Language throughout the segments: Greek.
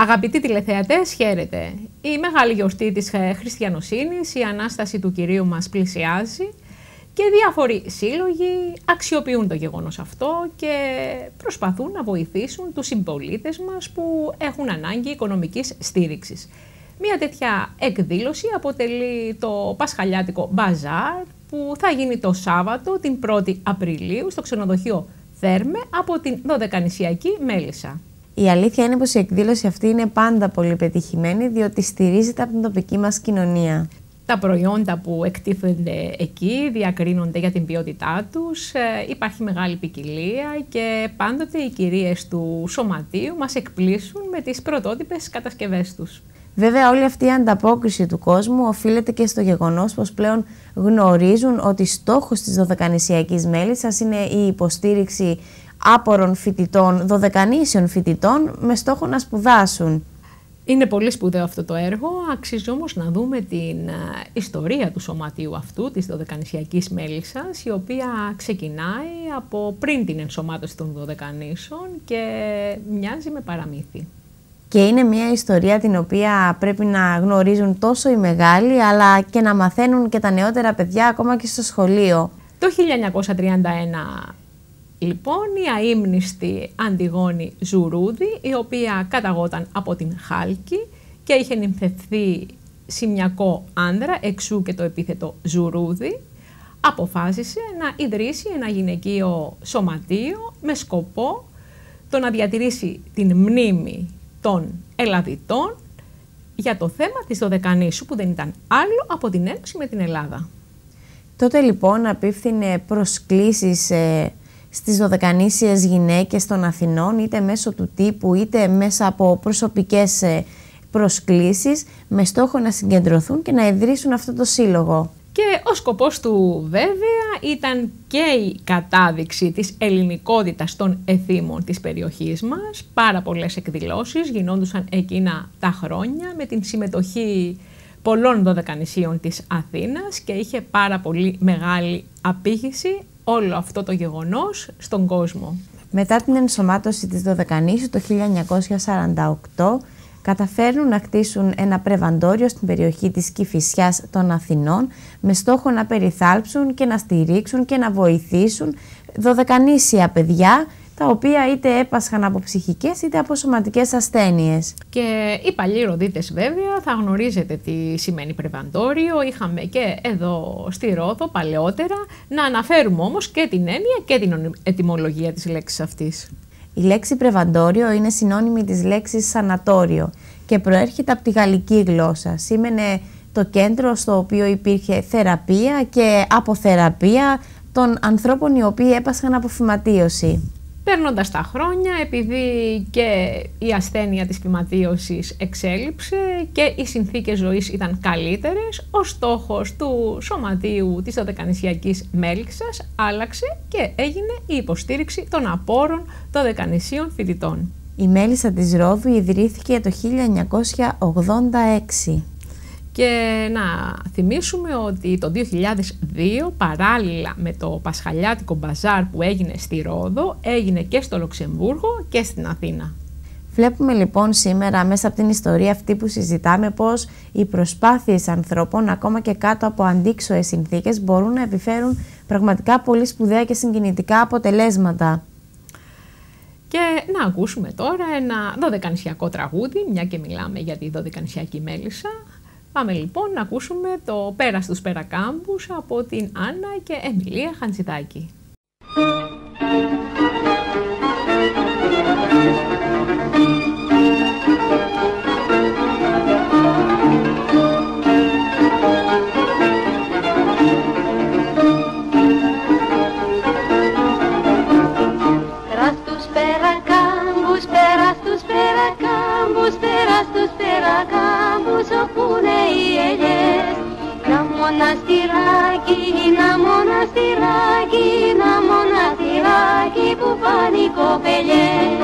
Αγαπητοί τηλεθεατές, χαίρετε. Η μεγάλη γιορτή της χριστιανοσύνης, η Ανάσταση του Κυρίου μας πλησιάζει και διάφοροι σύλλογοι αξιοποιούν το γεγονός αυτό και προσπαθούν να βοηθήσουν τους συμπολίτες μας που έχουν ανάγκη οικονομικής στήριξης. Μία τέτοια εκδήλωση αποτελεί το Πασχαλιάτικο Μπαζάρ που θα γίνει το Σάββατο την 1η Απριλίου στο ξενοδοχείο Θέρμε από την Δωδεκανησιακή Μέλισσα. Η αλήθεια είναι πως η εκδήλωση αυτή είναι πάντα πολύ πετυχημένη, διότι στηρίζεται από την τοπική μας κοινωνία. Τα προϊόντα που εκτίθενται εκεί διακρίνονται για την ποιότητά τους, υπάρχει μεγάλη ποικιλία και πάντοτε οι κυρίες του σωματείου μας εκπλήσουν με τις πρωτότυπες κατασκευές τους. Βέβαια, όλη αυτή η ανταπόκριση του κόσμου οφείλεται και στο γεγονός πως πλέον γνωρίζουν ότι στόχος της Δωδεκανησιακής Μέλισσας είναι η υποστήριξη άπορων φοιτητών, δωδεκανήσιων φοιτητών, με στόχο να σπουδάσουν. Είναι πολύ σπουδαίο αυτό το έργο, αξίζει όμως να δούμε την ιστορία του σωματείου αυτού, της Δωδεκανησιακής Μέλισσας, η οποία ξεκινάει από πριν την ενσωμάτωση των Δωδεκανήσων και μοιάζει με παραμύθι. Και είναι μια ιστορία την οποία πρέπει να γνωρίζουν τόσο οι μεγάλοι, αλλά και να μαθαίνουν και τα νεότερα παιδιά ακόμα και στο σχολείο. Το 1931 λοιπόν η αείμνηστη Αντιγόνη Ζουρούδη, η οποία καταγόταν από την Χάλκη και είχε νυμφευθεί σημειακό άνδρα, εξού και το επίθετο Ζουρούδη, αποφάσισε να ιδρύσει ένα γυναικείο σωματείο με σκοπό το να διατηρήσει την μνήμη των Ελλαδιτών για το θέμα της Δωδεκανήσου, που δεν ήταν άλλο από την ένωση με την Ελλάδα. Τότε λοιπόν απίφθινε προσκλήσεις στις δωδεκανήσιες γυναίκες των Αθηνών, είτε μέσω του τύπου είτε μέσα από προσωπικές προσκλήσεις, με στόχο να συγκεντρωθούν και να ιδρύσουν αυτό το σύλλογο. Και ο σκοπός του βέβαια ήταν και η κατάδειξη της ελληνικότητας των εθήμων της περιοχής μας. Πάρα πολλές εκδηλώσεις γινόντουσαν εκείνα τα χρόνια με την συμμετοχή πολλών δωδεκανησίων της Αθήνας και είχε πάρα πολύ μεγάλη απήχηση όλο αυτό το γεγονός στον κόσμο. Μετά την ενσωμάτωση της Δωδεκανήσου το 1948, καταφέρνουν να κτίσουν ένα πρεβαντόριο στην περιοχή της Κηφισιάς των Αθηνών με στόχο να περιθάλψουν και να στηρίξουν και να βοηθήσουν δωδεκανήσια παιδιά, τα οποία είτε έπασχαν από ψυχικές είτε από σωματικές ασθένειες. Και οι παλιοί Ροδίτες βέβαια θα γνωρίζετε τι σημαίνει πρεβαντόριο. Είχαμε και εδώ στη Ρόδο παλαιότερα, να αναφέρουμε όμως και την έννοια και την ετυμολογία της λέξης αυτής. Η λέξη πρεβαντόριο είναι συνώνυμη της λέξης σανατόριο και προέρχεται από τη γαλλική γλώσσα. Σήμαινε το κέντρο στο οποίο υπήρχε θεραπεία και αποθεραπεία των ανθρώπων οι οποίοι έπασχαν από φυματίωση. Παίρνοντας τα χρόνια, επειδή και η ασθένεια της φυματίωσης εξέλιψε και οι συνθήκες ζωής ήταν καλύτερες, ο στόχος του σωματείου της Δωδεκανησιακής Μέλισσας άλλαξε και έγινε η υποστήριξη των απόρων δωδεκανησίων φοιτητών. Η Μέλισσα της Ρόδου ιδρύθηκε το 1986. Και να θυμίσουμε ότι το 2002, παράλληλα με το Πασχαλιάτικο Μπαζάρ που έγινε στη Ρόδο, έγινε και στο Λουξεμβούργο και στην Αθήνα. Βλέπουμε λοιπόν σήμερα μέσα από την ιστορία αυτή που συζητάμε πως οι προσπάθειες ανθρώπων, ακόμα και κάτω από αντίξωες συνθήκες, μπορούν να επιφέρουν πραγματικά πολύ σπουδαία και συγκινητικά αποτελέσματα. Και να ακούσουμε τώρα ένα δωδεκανησιακό τραγούδι, μια και μιλάμε για τη Δωδεκανησιακή Μέλισσα. Πάμε λοιπόν να ακούσουμε το «Πέρα στους Περακάμπους» από την Άννα και Εμιλία Χαντζηδάκη. Πέρα στους Περακάμπους, πέρα στους Περακάμπους, πέρα στους Περακάμπους, όπου είναι οι ελιές. Να μοναστηράκι, να μοναστηράκι, να μοναστηράκι που πάνε οι κοπελιές.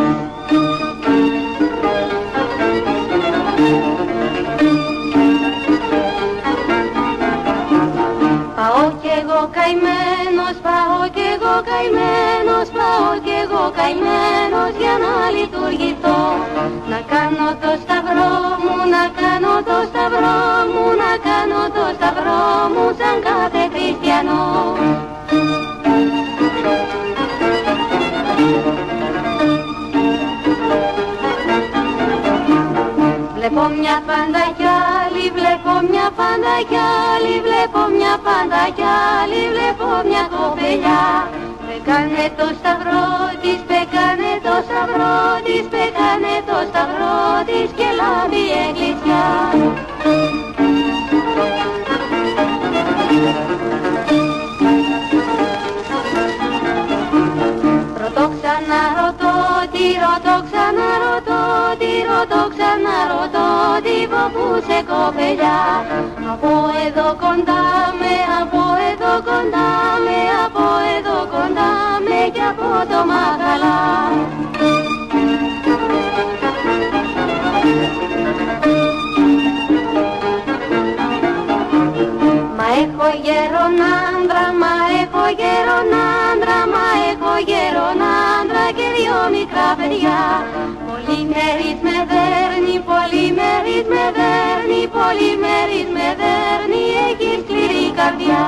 Πάω κι εγώ καημένος, πάω κι εγώ καημένος, πάω κι εγώ καημένος για να λειτουργηθώ. Να κάνω το σταυρό μου, να κάνω το σταυρό μου, να κάνω το σταυρό μου σαν κάθε χριστιανό. Βλέπω μια πάντα κι άλλη, βλέπω μια πάντα κι άλλη, βλέπω μια πάντα κι άλλη, βλέπω μια κοπελιά. Πεκάνε το σταυρό της, πεκάνε το σταυρό της, πεκάνε το σταυρό της και λάβει η εκκλησιά. Ρωτώ ξαναρωτώ, τι ρωτώ ξαναρωτώ, τι ρωτώ ξαναρωτώ, τι ποπούσε κοπελιά. Από εδώ κοντά με, από εδώ κοντά με, από εδώ κοντά με κι από το Μαγαλά. Μα έχω γέρον άντρα, μα έχω γέρον άντρα, μα έχω γέρον άντρα και δυο μικρά παιδιά. Πολυμέρης με δέρνει, πολυμέρης με δέρνει, πολυμέρης με δέρνει, έχει σκληρή καρδιά.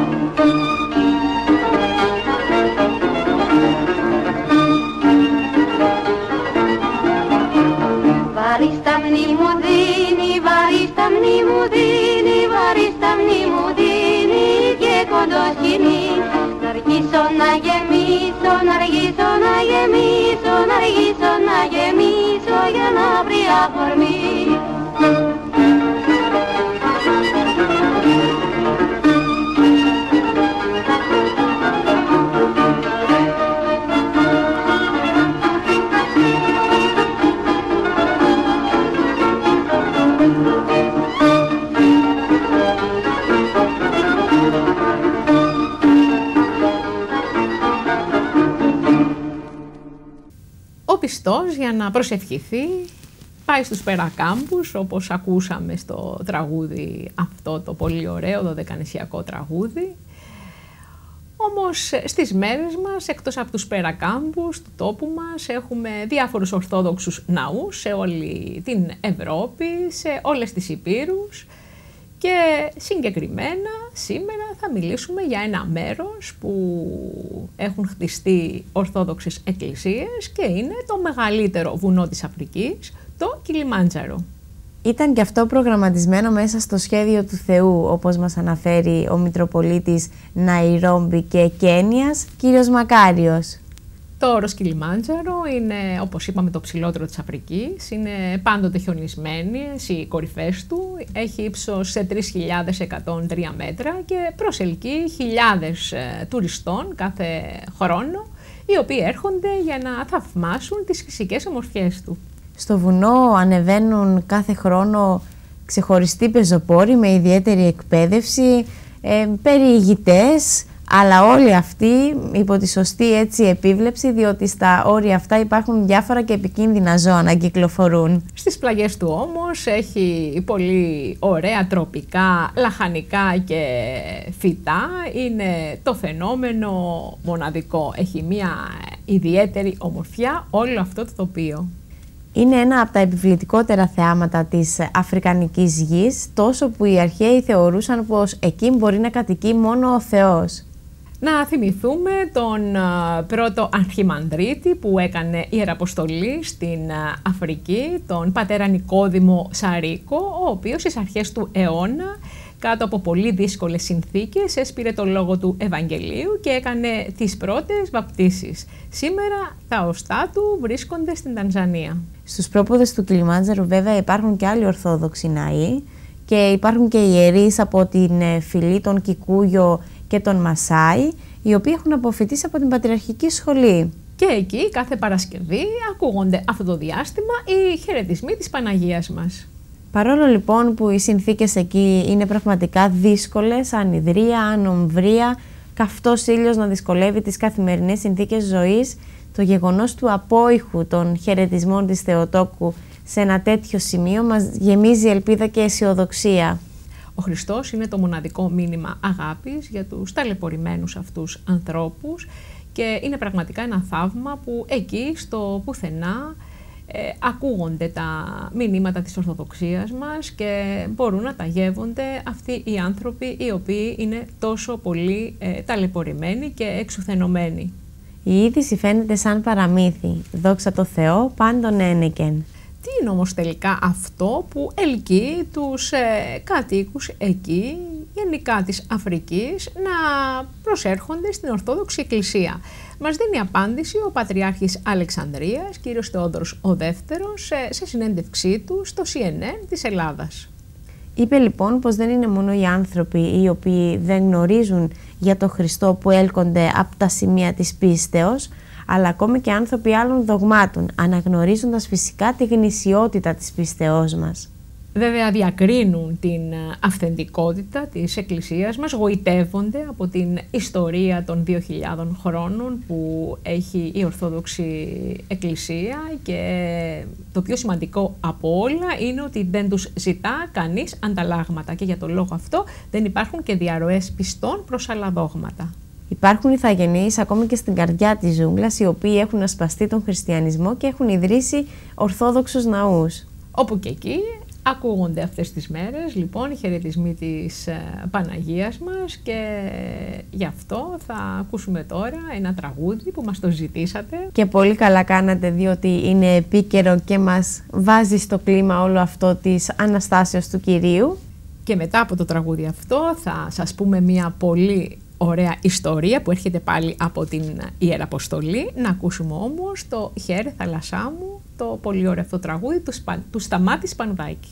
Βάρη στα μνή μου δίνει, βάρη στα μνή μου δίνει, βάρη στα μνή μου δίνει και κοντό σκηνή. Να αργήσω να γεμίσω, να αργήσω να γεμίσω, να αργήσω να γεμίσω για να βρει αφορμή. Ο πιστός για να προσευχηθεί πάει στους Περακάμπους, όπως ακούσαμε στο τραγούδι αυτό το πολύ ωραίο δωδεκανησιακό τραγούδι. Όμως στις μέρες μας, εκτός από τους Περακάμπους του τόπου μας, έχουμε διάφορους ορθόδοξους ναούς σε όλη την Ευρώπη, σε όλες τις υπήρους. Και συγκεκριμένα σήμερα θα μιλήσουμε για ένα μέρος που έχουν χτιστεί ορθόδοξες εκκλησίες και είναι το μεγαλύτερο βουνό της Αφρικής, το Κιλιμάντζαρο. Ήταν και αυτό προγραμματισμένο μέσα στο σχέδιο του Θεού, όπως μας αναφέρει ο Μητροπολίτης Ναϊρόμπι και Κένιας, κύριος Μακάριος. Το όρος Κιλιμάντζαρο είναι, όπως είπαμε, το ψηλότερο της Αφρικής. Είναι πάντοτε χιονισμένες οι κορυφές του. Έχει ύψος σε 3.103 μέτρα και προσελκύει χιλιάδες τουριστών κάθε χρόνο, οι οποίοι έρχονται για να θαυμάσουν τις φυσικές ομορφιές του. Στο βουνό ανεβαίνουν κάθε χρόνο ξεχωριστοί πεζοπόροι με ιδιαίτερη εκπαίδευση, περιηγητές, αλλά όλοι αυτοί υπό τη σωστή έτσι επίβλεψη, διότι στα όρια αυτά υπάρχουν διάφορα και επικίνδυνα ζώα να κυκλοφορούν. Στις πλαγιές του όμως έχει πολύ ωραία τροπικά, λαχανικά και φυτά. Είναι το φαινόμενο μοναδικό. Έχει μια ιδιαίτερη ομορφιά όλο αυτό το τοπίο. Είναι ένα από τα επιβλητικότερα θεάματα της αφρικανικής γης, τόσο που οι αρχαίοι θεωρούσαν πως εκεί μπορεί να κατοικεί μόνο ο Θεός. Να θυμηθούμε τον πρώτο αρχιμανδρίτη που έκανε ιεραποστολή στην Αφρική, τον πατέρα Νικόδημο Σαρίκο, ο οποίος στις αρχές του αιώνα, κάτω από πολύ δύσκολες συνθήκες, έσπηρε το λόγο του Ευαγγελίου και έκανε τις πρώτες βαπτίσεις. Σήμερα τα οστά του βρίσκονται στην Τανζανία. Στους πρόποδες του Κιλιμάντζαρο βέβαια υπάρχουν και άλλοι ορθόδοξοι ναοί και υπάρχουν και ιερείς από την φυλή των Κικούγιο και των Μασάι, οι οποίοι έχουν αποφοιτήσει από την Πατριαρχική Σχολή. Και εκεί κάθε Παρασκευή ακούγονται αυτό το διάστημα οι χαιρετισμοί της Παναγίας μας. Παρόλο λοιπόν που οι συνθήκες εκεί είναι πραγματικά δύσκολες, ανιδρία, ανομβρία, καυτός ήλιος να δυσκολεύει τις καθημερινές συνθήκες ζωής, το γεγονός του απόϊχου των χαιρετισμών της Θεοτόκου σε ένα τέτοιο σημείο μας γεμίζει ελπίδα και αισιοδοξία. Ο Χριστός είναι το μοναδικό μήνυμα αγάπης για τους ταλαιπωρημένους αυτούς ανθρώπους και είναι πραγματικά ένα θαύμα που εκεί στο πουθενά ακούγονται τα μηνύματα της Ορθοδοξίας μας και μπορούν να τα γεύονται αυτοί οι άνθρωποι οι οποίοι είναι τόσο πολύ ταλαιπωρημένοι και εξουθενωμένοι. Η είδηση φαίνεται σαν παραμύθι. Δόξα τω Θεώ, πάντων ένεκεν. Τι είναι όμως τελικά αυτό που ελκύει τους κατοίκους εκεί, γενικά της Αφρικής, να προσέρχονται στην Ορθόδοξη Εκκλησία? Μας δίνει απάντηση ο Πατριάρχης Αλεξανδρίας, κύριος Θεόδωρος ο Δεύτερος, σε συνέντευξή του στο CNN της Ελλάδας. Είπε λοιπόν πως δεν είναι μόνο οι άνθρωποι οι οποίοι δεν γνωρίζουν για τον Χριστό που έλκονται από τα σημεία της πίστεως, αλλά ακόμη και άνθρωποι άλλων δογμάτων, αναγνωρίζοντας φυσικά τη γνησιότητα της πίστεώς μας. Βέβαια διακρίνουν την αυθεντικότητα της Εκκλησίας μας, γοητεύονται από την ιστορία των 2.000 χρόνων που έχει η Ορθόδοξη Εκκλησία και το πιο σημαντικό από όλα είναι ότι δεν τους ζητά κανείς ανταλλάγματα και για τον λόγο αυτό δεν υπάρχουν και διαρροές πιστών προς άλλα δόγματα. Υπάρχουν ηθαγενείς ακόμη και στην καρδιά της ζούγκλας οι οποίοι έχουν ασπαστεί τον χριστιανισμό και έχουν ιδρύσει ορθόδοξους ναούς. Όπου και εκεί ακούγονται αυτές τις μέρες λοιπόν οι χαιρετισμοί της Παναγίας μας και γι' αυτό θα ακούσουμε τώρα ένα τραγούδι που μας το ζητήσατε. Και πολύ καλά κάνατε, διότι είναι επίκαιρο και μας βάζει στο κλίμα όλο αυτό της Αναστάσεως του Κυρίου. Και μετά από το τραγούδι αυτό θα σας πούμε μια πολύ ωραία ιστορία που έρχεται πάλι από την Ιεραποστολή. Να ακούσουμε όμως το «Χαίρε θάλασσά μου», το πολύ ωραίο αυτό τραγούδι του Σταμάτη Σπανουδάκη.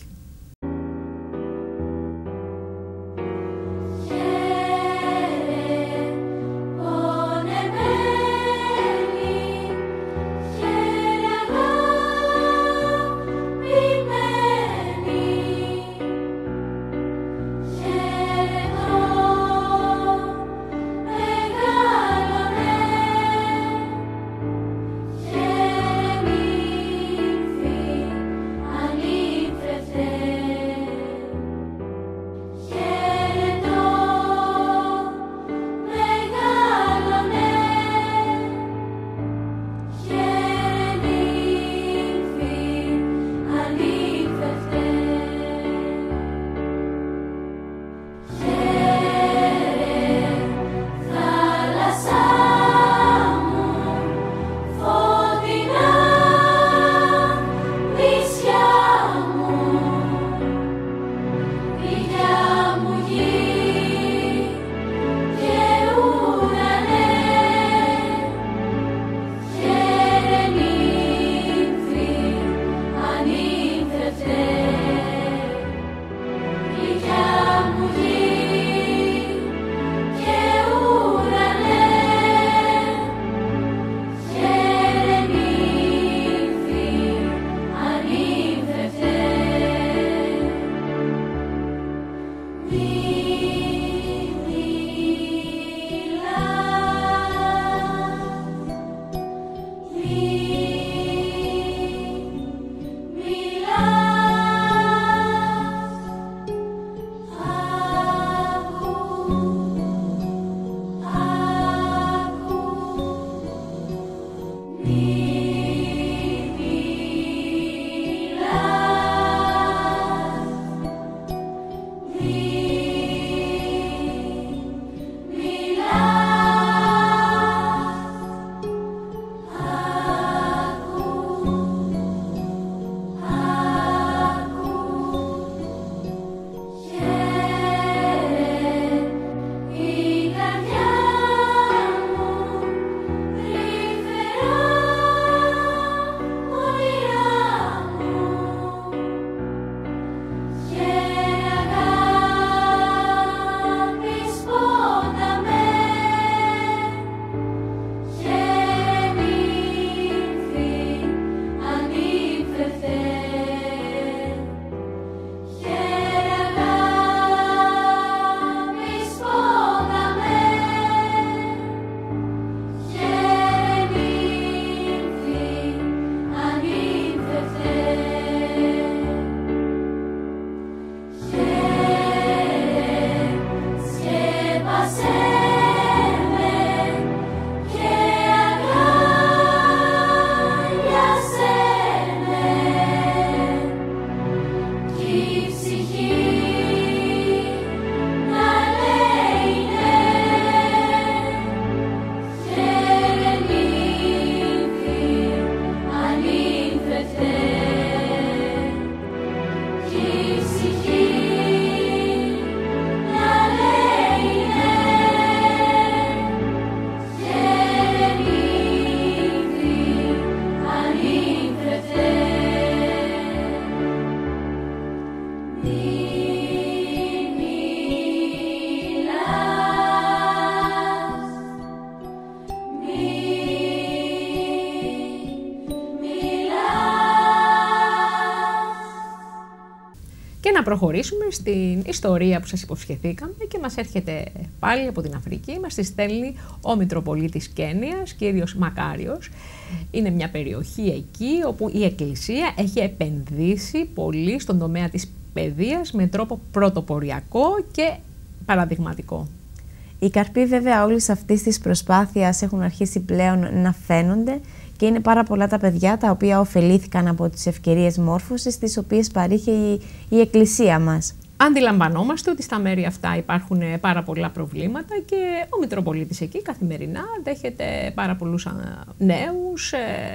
προχωρήσουμε στην ιστορία που σας υποσχεθήκαμε και μας έρχεται πάλι από την Αφρική. Μας τη στέλνει ο Μητροπολίτης Κένιας, κύριος Μακάριος. Είναι μια περιοχή εκεί όπου η Εκκλησία έχει επενδύσει πολύ στον τομέα της παιδείας με τρόπο πρωτοποριακό και παραδειγματικό. Οι καρποί βέβαια όλης αυτής της προσπάθειας έχουν αρχίσει πλέον να φαίνονται και είναι πάρα πολλά τα παιδιά τα οποία ωφελήθηκαν από τις ευκαιρίες μόρφωσης τις οποίες παρήχε η Εκκλησία μας. Αντιλαμβανόμαστε ότι στα μέρη αυτά υπάρχουν πάρα πολλά προβλήματα και ο Μητροπολίτης εκεί καθημερινά δέχεται πάρα πολλούς νέους,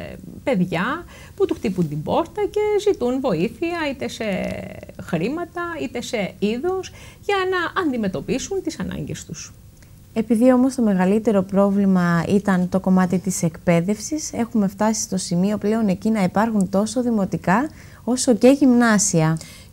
παιδιά που του χτύπουν την πόρτα και ζητούν βοήθεια είτε σε χρήματα είτε σε είδος για να αντιμετωπίσουν τις ανάγκες τους. Επειδή όμως το μεγαλύτερο πρόβλημα ήταν το κομμάτι της εκπαίδευσης, έχουμε φτάσει στο σημείο πλέον εκεί να υπάρχουν τόσο δημοτικά όσο και γυμνάσια.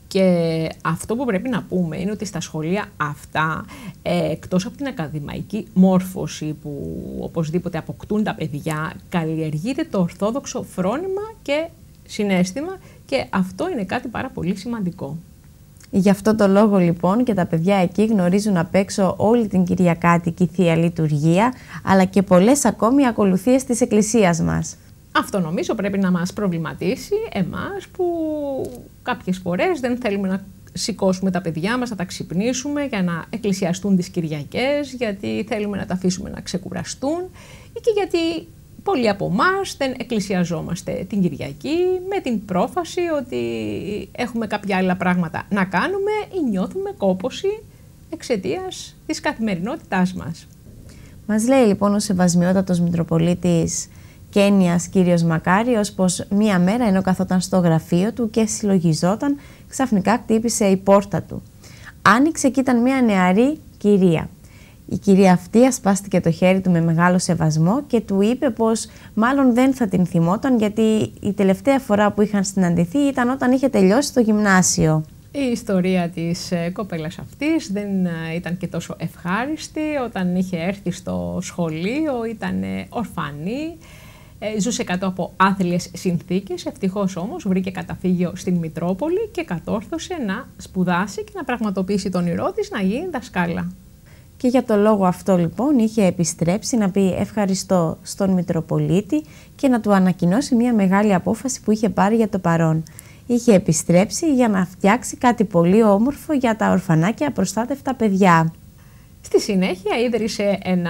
Και αυτό που πρέπει να πούμε είναι ότι στα σχολεία αυτά, εκτός από την ακαδημαϊκή μόρφωση που οπωσδήποτε αποκτούν τα παιδιά, καλλιεργείται το ορθόδοξο φρόνημα και συναίσθημα και αυτό είναι κάτι πάρα πολύ σημαντικό. Γι' αυτό το λόγο λοιπόν και τα παιδιά εκεί γνωρίζουν απ' έξω όλη την Κυριακάτικη Θεία Λειτουργία, αλλά και πολλές ακόμη ακολουθίες της Εκκλησίας μας. Αυτό νομίζω πρέπει να μας προβληματίσει εμάς που κάποιες φορές δεν θέλουμε να σηκώσουμε τα παιδιά μας, να τα ξυπνήσουμε για να εκκλησιαστούν τις Κυριακές, γιατί θέλουμε να τα αφήσουμε να ξεκουραστούν ή και γιατί πολλοί από εμάς δεν εκκλησιαζόμαστε την Κυριακή με την πρόφαση ότι έχουμε κάποια άλλα πράγματα να κάνουμε ή νιώθουμε κόπωση εξαιτίας της καθημερινότητάς μας. Μας λέει λοιπόν ο Σεβασμιότατος Μητροπολίτης Κένιας κύριος Μακάριος πως μία μέρα ενώ καθόταν στο γραφείο του και συλλογιζόταν, ξαφνικά χτύπησε η πόρτα του. Άνοιξε και ήταν μία νεαρή κυρία. Η κυρία αυτή ασπάστηκε το χέρι του με μεγάλο σεβασμό και του είπε πως μάλλον δεν θα την θυμόταν γιατί η τελευταία φορά που είχαν συναντηθεί ήταν όταν είχε τελειώσει το γυμνάσιο. Η ιστορία της κοπέλας αυτής δεν ήταν και τόσο ευχάριστη. Όταν είχε έρθει στο σχολείο ήταν ορφανή, ζούσε κάτω από άθλιες συνθήκες. Ευτυχώς όμως βρήκε καταφύγιο στην Μητρόπολη και κατόρθωσε να σπουδάσει και να πραγματοποιήσει τον όνειρό της να γίνει δασκάλα. Και για το λόγο αυτό λοιπόν είχε επιστρέψει να πει ευχαριστώ στον Μητροπολίτη και να του ανακοινώσει μια μεγάλη απόφαση που είχε πάρει για το παρόν. Είχε επιστρέψει για να φτιάξει κάτι πολύ όμορφο για τα ορφανά και απροστάτευτα παιδιά. Στη συνέχεια ίδρυσε ένα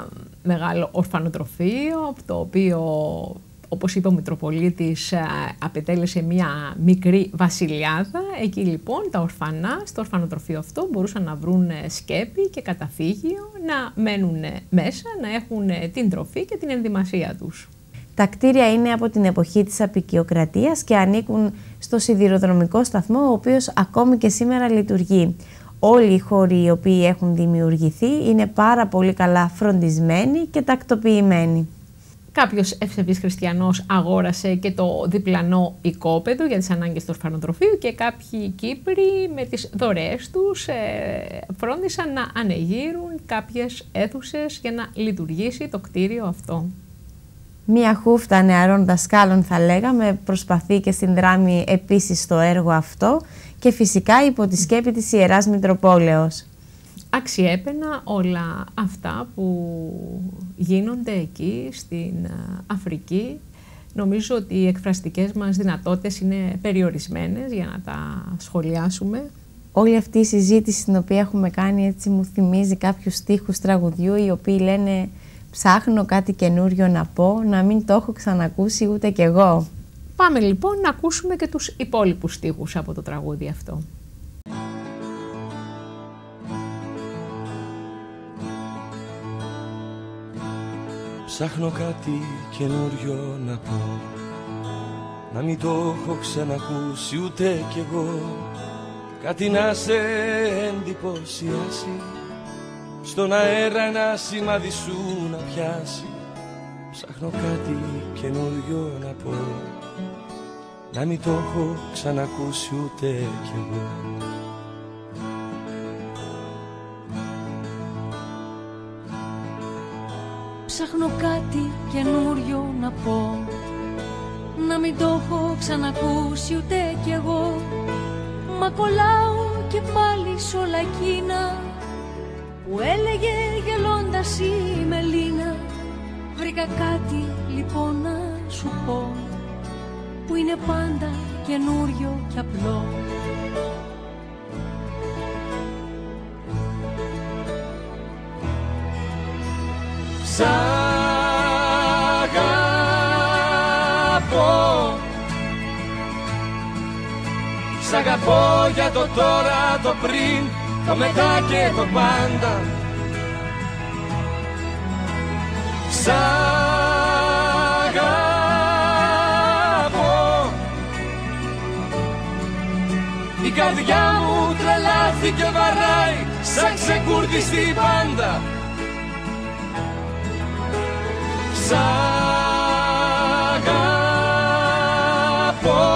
μεγάλο ορφανοτροφείο, το οποίο, όπως είπε ο Μητροπολίτης, απετέλεσε μια μικρή βασιλιάδα. Εκεί λοιπόν τα ορφανά στο ορφανοτροφείο αυτό μπορούσαν να βρουν σκέπη και καταφύγιο, να μένουν μέσα, να έχουν την τροφή και την ενδυμασία τους. Τα κτίρια είναι από την εποχή της αποικιοκρατίας και ανήκουν στο σιδηροδρομικό σταθμό, ο οποίος ακόμη και σήμερα λειτουργεί. Όλοι οι χώροι οι οποίοι έχουν δημιουργηθεί είναι πάρα πολύ καλά φροντισμένοι και τακτοποιημένοι. Κάποιος ευσεβής χριστιανός αγόρασε και το διπλανό οικόπεδο για τις ανάγκες του ορφανοτροφείου και κάποιοι Κύπροι με τις δωρεές τους φρόντισαν να ανεγείρουν κάποιες αίθουσες για να λειτουργήσει το κτίριο αυτό. Μία χούφτα νεαρών δασκάλων θα λέγαμε προσπαθεί και συνδράμει επίσης στο έργο αυτό και φυσικά υπό τη σκέπη της Ιεράς Μητροπόλεως. Αξιέπαινα όλα αυτά που γίνονται εκεί στην Αφρική. Νομίζω ότι οι εκφραστικές μας δυνατότητες είναι περιορισμένες για να τα σχολιάσουμε. Όλη αυτή η συζήτηση την οποία έχουμε κάνει έτσι μου θυμίζει κάποιους στίχους τραγουδιού οι οποίοι λένε «Ψάχνω κάτι καινούριο να πω, να μην το έχω ξανακούσει ούτε κι εγώ». Πάμε λοιπόν να ακούσουμε και τους υπόλοιπους στίχους από το τραγούδι αυτό. Ψάχνω κάτι καινούριο να πω, να μην το έχω ξανακούσει ούτε κι εγώ. Κάτι να σε εντυπωσιάσει, στον αέρα ένα σημάδι σου να πιάσει. Ψάχνω κάτι καινούριο να πω, να μην το έχω ξανακούσει ούτε κι εγώ. Ψάχνω κάτι καινούριο να πω, να μην το έχω ξανακούσει ούτε κι εγώ. Μα κολλάω και πάλι σ' όλα εκείνα που έλεγε γελώντας η Μελίνα. Βρήκα κάτι λοιπόν να σου πω που είναι πάντα καινούριο και απλό. Σ' αγαπώ, σ' αγαπώ για το τώρα, το πριν, το μετά και το πάντα. Σ' αγαπώ, η καρδιά μου τρελάθηκε, βαράει σαν ξεκουρδιστή πάντα. Σ' αγαπώ,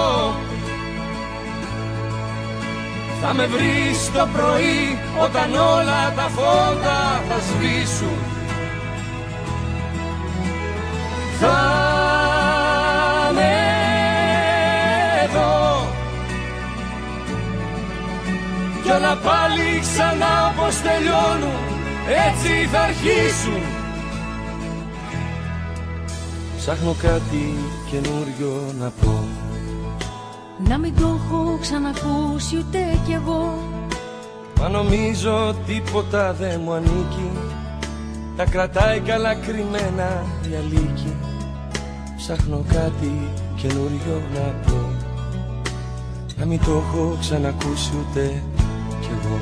θα με βρεις το πρωί όταν όλα τα φώτα θα σβήσουν. Θα με δω κι όλα πάλι ξανά όπως τελειώνουν, έτσι θα αρχίσουν. Ψάχνω κάτι καινούριο να πω, να μην το έχω ξανακούσει ούτε κι εγώ. μα νομίζω τίποτα δεν μου ανήκει, τα κρατάει καλά κρυμμένα η αλήκη. Ψάχνω κάτι καινούριο να πω, να μην το έχω ξανακούσει ούτε κι εγώ.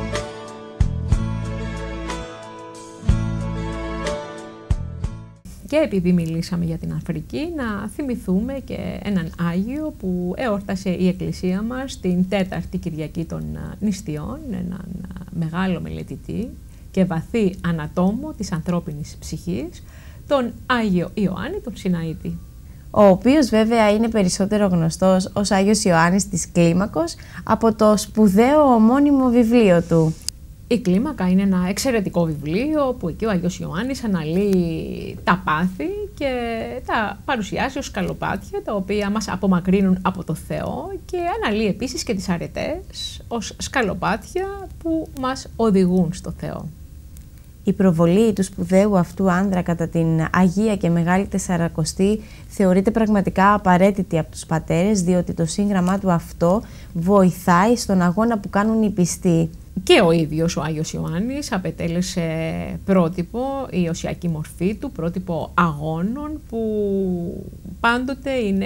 Και επειδή μιλήσαμε για την Αφρική, να θυμηθούμε και έναν Άγιο που εόρτασε η Εκκλησία μας την 4η Κυριακή των Νηστιών, έναν μεγάλο μελετητή και βαθύ ανατόμο της ανθρώπινης ψυχής, τον Άγιο Ιωάννη τον Συναΐτη. Ο οποίος βέβαια είναι περισσότερο γνωστός ως Άγιος Ιωάννης της Κλίμακος από το σπουδαίο ομώνυμο βιβλίο του. Η Κλίμακα είναι ένα εξαιρετικό βιβλίο που εκεί ο Άγιος Ιωάννης αναλύει τα πάθη και τα παρουσιάζει ως σκαλοπάτια τα οποία μας απομακρύνουν από το Θεό και αναλύει επίσης και τις αρετές ως σκαλοπάτια που μας οδηγούν στο Θεό. Η προβολή του σπουδαίου αυτού άνδρα κατά την Αγία και Μεγάλη Τεσσαρακοστή θεωρείται πραγματικά απαραίτητη από τους πατέρες, διότι το σύγγραμμά του αυτό βοηθάει στον αγώνα που κάνουν οι πιστοί. Και ο ίδιος ο Άγιος Ιωάννης απετέλεσε πρότυπο, η οσιακή μορφή του, πρότυπο αγώνων που πάντοτε είναι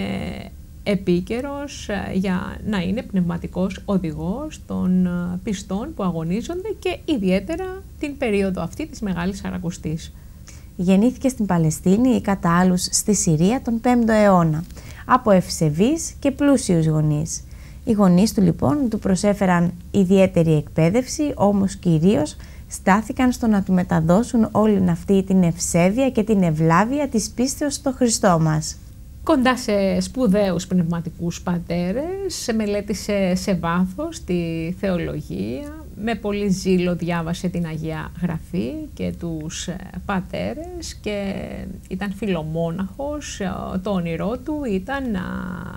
επίκαιρος για να είναι πνευματικός οδηγός των πιστών που αγωνίζονται και ιδιαίτερα την περίοδο αυτή της Μεγάλης Σαρακοστής. Γεννήθηκε στην Παλαιστίνη ή κατά άλλους στη Συρία τον 5ο αιώνα, από ευσεβείς και πλούσιους γονείς. Οι γονείς του λοιπόν του προσέφεραν ιδιαίτερη εκπαίδευση, όμως κυρίως στάθηκαν στο να του μεταδώσουν όλη αυτή την ευσέβεια και την ευλάβεια της πίστεως στο Χριστό μας. Κοντά σε σπουδαίους πνευματικούς πατέρες, μελέτησε σε βάθος τη θεολογία, με πολύ ζήλο διάβασε την Αγία Γραφή και τους πατέρες και ήταν φιλομόναχος. Το όνειρό του ήταν να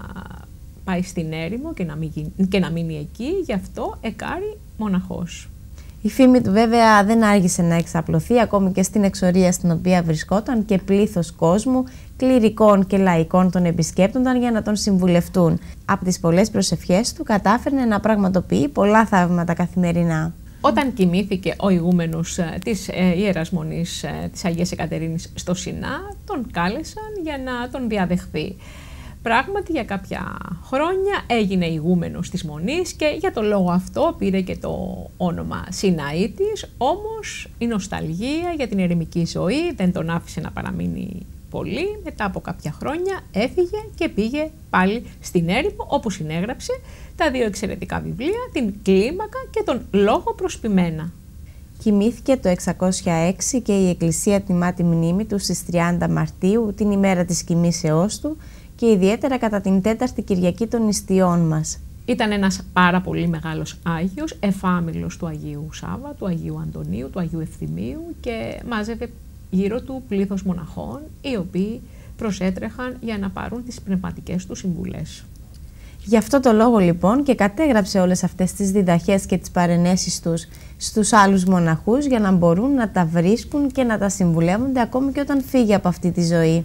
πάει στην έρημο και να μείνει εκεί, γι' αυτό εκάρει μοναχός. Η φήμη του βέβαια δεν άργησε να εξαπλωθεί ακόμη και στην εξορία στην οποία βρισκόταν και πλήθος κόσμου, κληρικών και λαϊκών τον επισκέπτονταν για να τον συμβουλευτούν. Από τις πολλές προσευχές του κατάφερνε να πραγματοποιεί πολλά θαύματα καθημερινά. Όταν κοιμήθηκε ο ηγούμενος της Ιεράς Μονής της Αγίας Εκατερίνης στο Σινά, τον κάλεσαν για να τον διαδεχθεί. Πράγματι για κάποια χρόνια έγινε ηγούμενος της Μονής και για το λόγο αυτό πήρε και το όνομα Συναΐτης, όμως η νοσταλγία για την ερημική ζωή δεν τον άφησε να παραμείνει πολύ. Μετά από κάποια χρόνια έφυγε και πήγε πάλι στην έρημο, όπου συνέγραψε τα δύο εξαιρετικά βιβλία, την Κλίμακα και τον Λόγο Προσποιμένα. Κοιμήθηκε το 606 και η Εκκλησία τιμά τη μνήμη του στις 30 Μαρτίου, την ημέρα της κοιμήσεώς του, και ιδιαίτερα κατά την 4η Κυριακή των Νηστιών μας. Ήταν ένας πάρα πολύ μεγάλος Άγιος, εφάμιλος του Αγίου Σάββα, του Αγίου Αντωνίου, του Αγίου Ευθυμίου και μάζευε γύρω του πλήθος μοναχών, οι οποίοι προσέτρεχαν για να πάρουν τις πνευματικές του συμβουλές. Γι' αυτό το λόγο λοιπόν και κατέγραψε όλες αυτές τις διδαχές και τις παρενέσεις τους στους άλλους μοναχούς για να μπορούν να τα βρίσκουν και να τα συμβουλεύονται ακόμη και όταν φύγει από αυτή τη ζωή.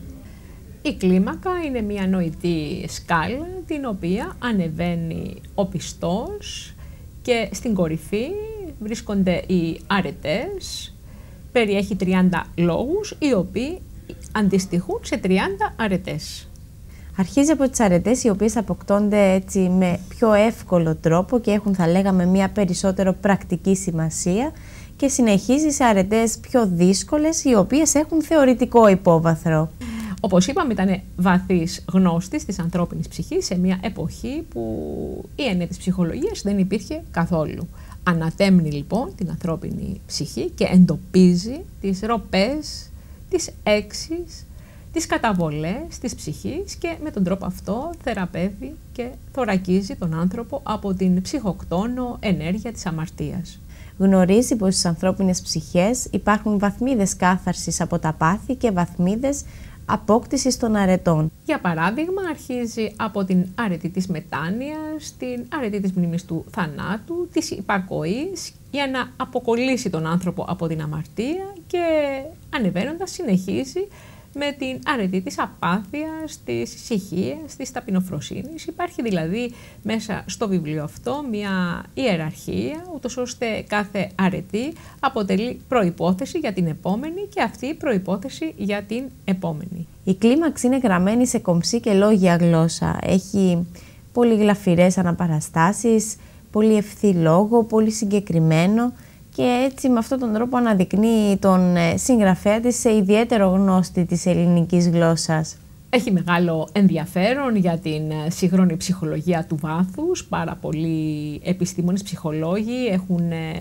Η κλίμακα είναι μια νοητή σκάλα την οποία ανεβαίνει ο πιστός και στην κορυφή βρίσκονται οι αρετές. Περιέχει 30 λόγους οι οποίοι αντιστοιχούν σε 30 αρετές. Αρχίζει από τις αρετές οι οποίες αποκτώνται έτσι με πιο εύκολο τρόπο και έχουν, θα λέγαμε, μια περισσότερο πρακτική σημασία και συνεχίζει σε αρετές πιο δύσκολες οι οποίες έχουν θεωρητικό υπόβαθρο. Όπως είπαμε, ήταν βαθύς γνώστης της ανθρώπινης ψυχής σε μια εποχή που η έννοια της ψυχολογίας δεν υπήρχε καθόλου. Ανατέμνει λοιπόν την ανθρώπινη ψυχή και εντοπίζει τις ροπές, τις έξεις, τις καταβολές της ψυχής και με τον τρόπο αυτό θεραπεύει και θωρακίζει τον άνθρωπο από την ψυχοκτόνο ενέργεια της αμαρτίας. Γνωρίζει πως στις ανθρώπινες ψυχές υπάρχουν βαθμίδες κάθαρσης από τα πάθη και βαθμίδες απόκτησης των αρετών. Για παράδειγμα, αρχίζει από την αρετή της μετάνοιας, την αρετή της μνήμης του θανάτου, της υπακοής, για να αποκολλήσει τον άνθρωπο από την αμαρτία και ανεβαίνοντας συνεχίζει με την αρετή της απάθειας, της ησυχίας, της ταπεινοφροσύνης. Υπάρχει δηλαδή μέσα στο βιβλίο αυτό μια ιεραρχία, ούτως ώστε κάθε αρετή αποτελεί προϋπόθεση για την επόμενη και αυτή η προϋπόθεση για την επόμενη. Η κλίμαξ είναι γραμμένη σε κομψή και λόγια γλώσσα. Έχει πολύ γλαφυρές αναπαραστάσεις, πολύ ευθύ λόγο, πολύ συγκεκριμένο και έτσι με αυτόν τον τρόπο αναδεικνύει τον συγγραφέα της σε ιδιαίτερο γνώστη της ελληνικής γλώσσας. Έχει μεγάλο ενδιαφέρον για την σύγχρονη ψυχολογία του βάθους. Πάρα πολλοί επιστήμονες ψυχολόγοι έχουν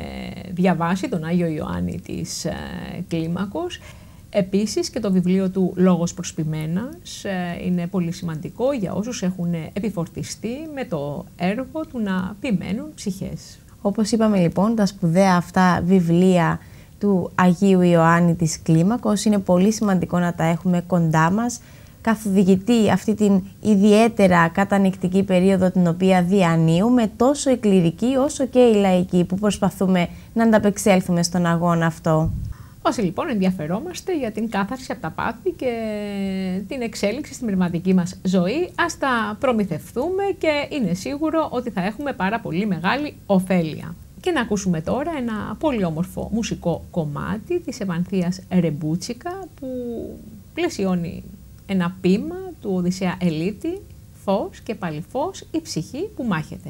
διαβάσει τον Άγιο Ιωάννη της Κλίμακος. Επίσης και το βιβλίο του «Λόγος προς ποιμένας» είναι πολύ σημαντικό για όσους έχουν επιφορτιστεί με το έργο του να ποιμένουν ψυχές. Όπως είπαμε λοιπόν, τα σπουδαία αυτά βιβλία του Αγίου Ιωάννη της Κλίμακος είναι πολύ σημαντικό να τα έχουμε κοντά μας, καθοδηγητή αυτή την ιδιαίτερα κατανοητική περίοδο την οποία διανύουμε, τόσο η κληρική όσο και η λαϊκή που προσπαθούμε να ανταπεξέλθουμε στον αγώνα αυτό. Όσοι λοιπόν ενδιαφερόμαστε για την κάθαρση από τα πάθη και την εξέλιξη στην πνευματική μας ζωή, ας τα προμηθευτούμε και είναι σίγουρο ότι θα έχουμε πάρα πολύ μεγάλη ωφέλεια. Και να ακούσουμε τώρα ένα πολύ όμορφο μουσικό κομμάτι της Ευανθίας Ρεμπούτσικα που πλαισιώνει ένα ποίημα του Οδυσσέα Ελίτη, «Φως και πάλι φως, η ψυχή που μάχεται».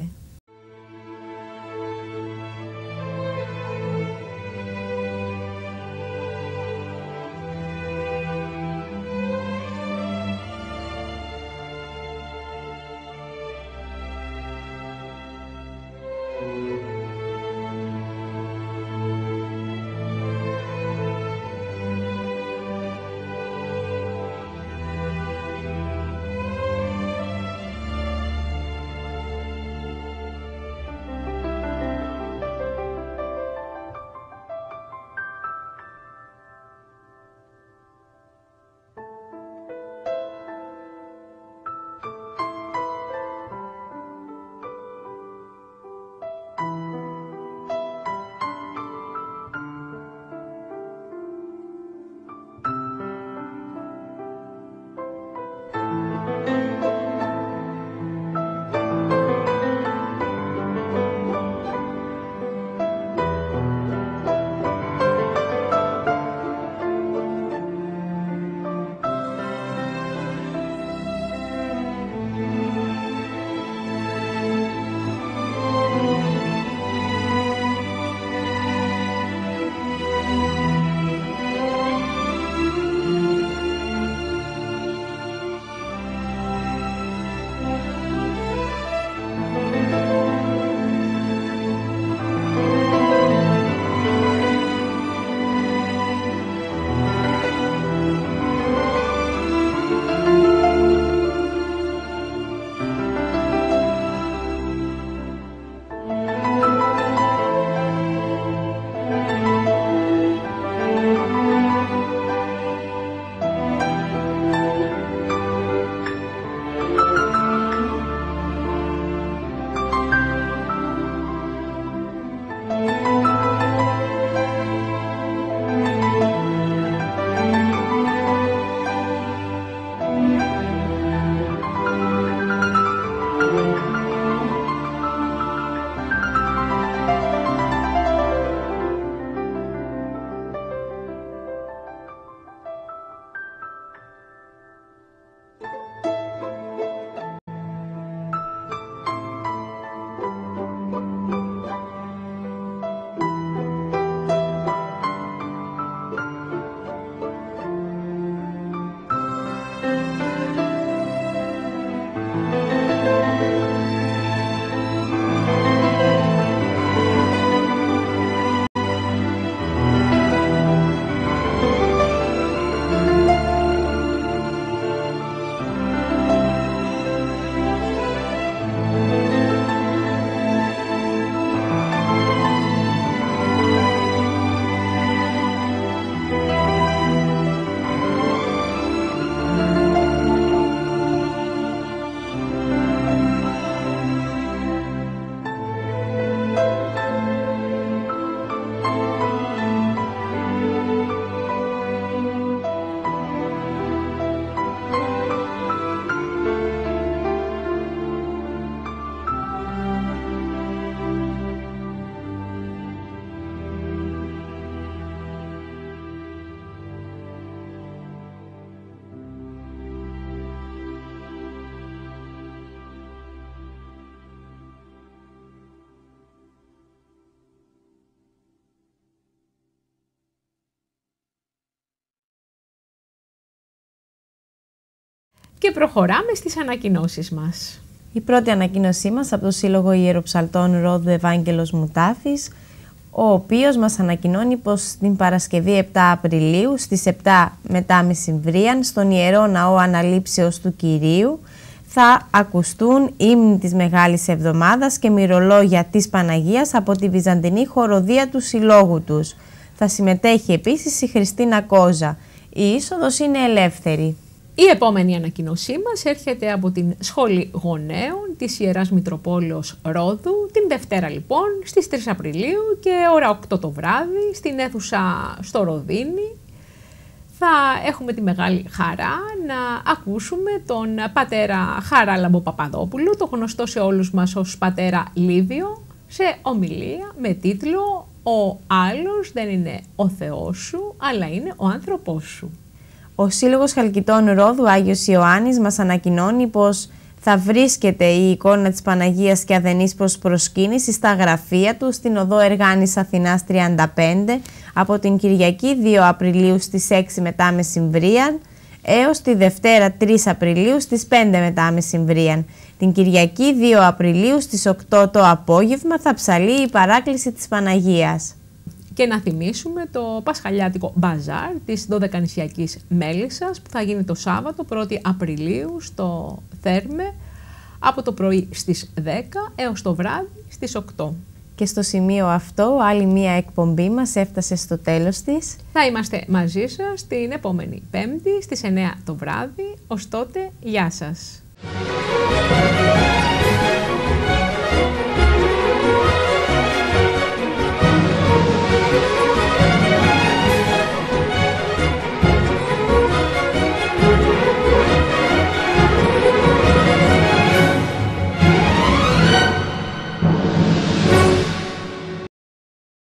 Και προχωράμε στις ανακοινώσεις μας. Η πρώτη ανακοίνωσή μας από το Σύλλογο Ιεροψαλτών Ρόδου Ευάγγελος Μουτάφης, ο οποίος μας ανακοινώνει πως την Παρασκευή 7 Απριλίου στις 7 μετά μεσημβρίαν στον Ιερό Ναό Αναλήψεως του Κυρίου θα ακουστούν ύμνοι της Μεγάλης Εβδομάδας και μυρολόγια της Παναγίας από τη Βυζαντινή χοροδία του συλλόγου τους. Θα συμμετέχει επίσης η Χριστίνα Κόζα. Η είσοδος είναι ελεύθερη. Η επόμενη ανακοινώσή μας έρχεται από την Σχολή Γονέων της Ιεράς Μητροπόλεως Ρόδου, την Δευτέρα λοιπόν στις 3 Απριλίου και ώρα 8 το βράδυ στην αίθουσα στο Ροδίνι. Θα έχουμε τη μεγάλη χαρά να ακούσουμε τον πατέρα Χαράλαμπο Παπαδόπουλο, το γνωστό σε όλους μας ως πατέρα Λίβιο, σε ομιλία με τίτλο «Ο άλλος δεν είναι ο Θεός σου, αλλά είναι ο άνθρωπός σου». Ο Σύλλογος Χαλκιτών Ρόδου Άγιος Ιωάννης μας ανακοινώνει πως θα βρίσκεται η εικόνα της Παναγίας και Αδενής προς προσκύνηση στα γραφεία του στην οδό Εργάνης Αθηνάς 35 από την Κυριακή 2 Απριλίου στις 6 μετά μεσημβρίαν έως τη Δευτέρα 3 Απριλίου στις 5 μετά μεσημβρίαν. Την Κυριακή 2 Απριλίου στις 8 το απόγευμα θα ψαλεί η παράκληση της Παναγίας. Και να θυμίσουμε το Πασχαλιάτικο Μπαζάρ της Δωδεκανησιακής Μέλισσας που θα γίνει το Σάββατο 1η Απριλίου στο Θέρμε από το πρωί στις 10 έως το βράδυ στις 8. Και στο σημείο αυτό άλλη μία εκπομπή μας έφτασε στο τέλος της. Θα είμαστε μαζί σας την επόμενη Πέμπτη στις 9 το βράδυ. Ως τότε, γεια σας.